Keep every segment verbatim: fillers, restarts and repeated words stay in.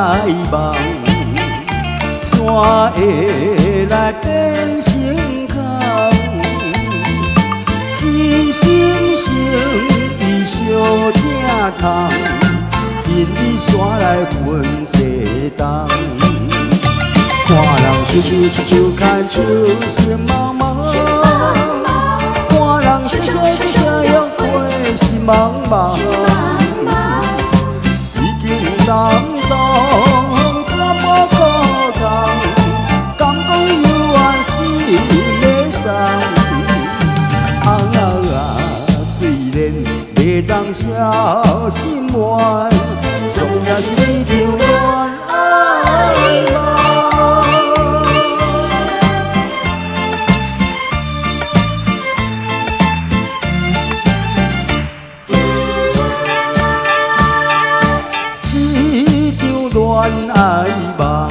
爱梦，山会来变成空，一心情伊相疼痛，因你山来分西东。看人亲像亲像牵手心茫茫，看人笑笑笑笑用过心茫茫，已经难当怎么可通？敢讲有缘是要送，啊啊，虽然袂当消心愿，总也是一场恋爱梦。恋爱梦，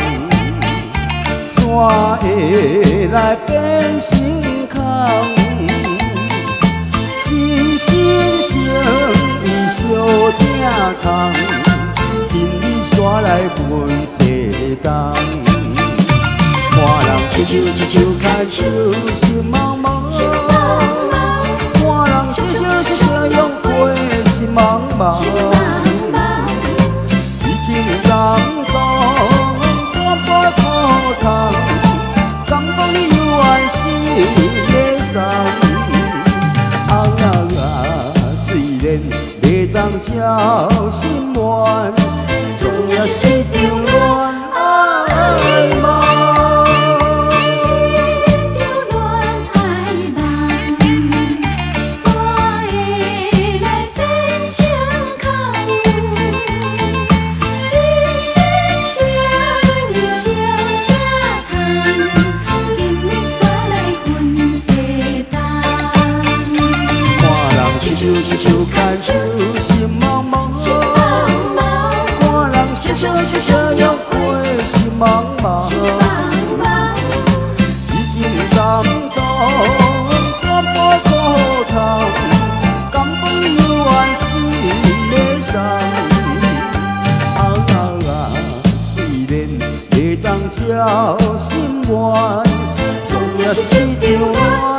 山会来变成空，一心情伊相疼痛，因你山来分西东。看人亲像亲像牵手心茫茫，看人笑笑笑笑用过心茫茫，已经难当怎么可通？敢讲你有缘是要送，啊啊，虽然袂当照心愿，总也是一场恋爱梦。亲像牵手心茫茫，看人笑笑笑笑用过心茫茫，已经难当怎么可通？敢讲有缘是要送，啊啊，虽然袂当照心愿，总也是一场恋。